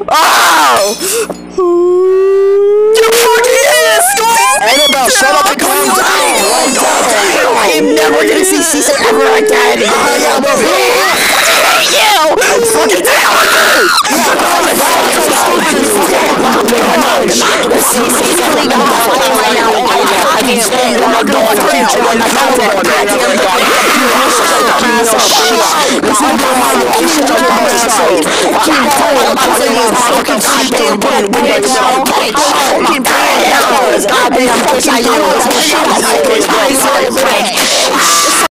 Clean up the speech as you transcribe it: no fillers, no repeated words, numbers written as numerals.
Oh! You fucking ass! Annabelle, shut up and calm down! I am never gonna see Caesar ever again! I hate you! Fucking down with me! Goddamn bitch, I